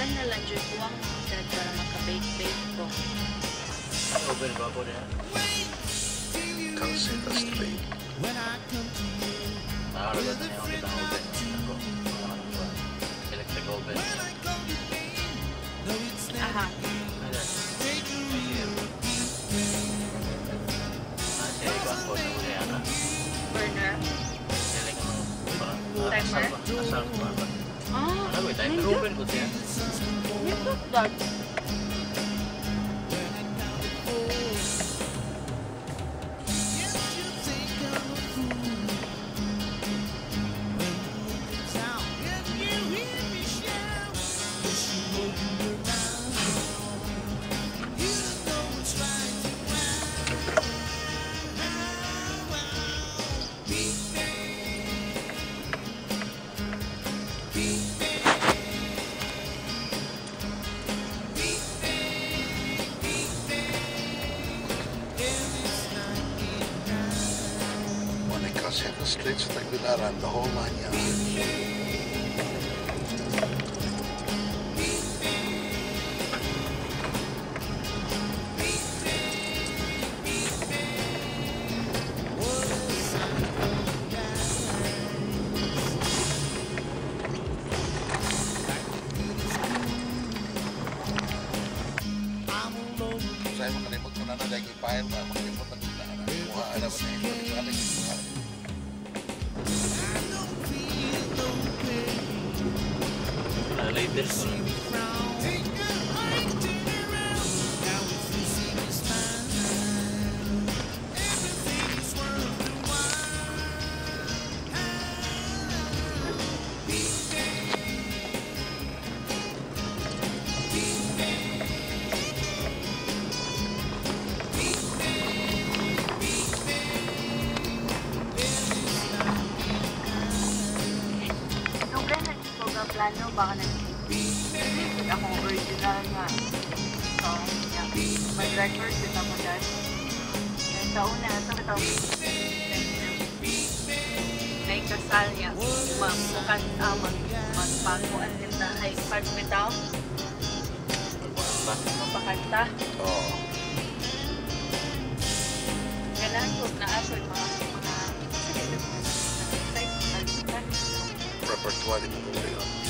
Daghan na lang dyan buwang dad para makabake-bake ko. Open ba po niya? Calceta Street. Nakakalagot na yung kitang oven. Ako. Electric oven. Aha. Burner. Timer? Asal ko ba? Ah, Ano ba? Timer open ko siya. look that. Calceta Street sa Tagbilaran, the whole 9 yards. Saya makalimot ko na lagi file ba makalimot ang biglaan. Buha ala ba na ito? Latest ko lang. Plano, baka nag-isip akong original nga song niya. Mag-record din ako dyan. Kaya sa una, sa katawag naikasal niya. Magpakuan din na ay pag-bitaw. Magpakanta. Oo. Kailangan ko na aso yung mga Repertoire mo yun.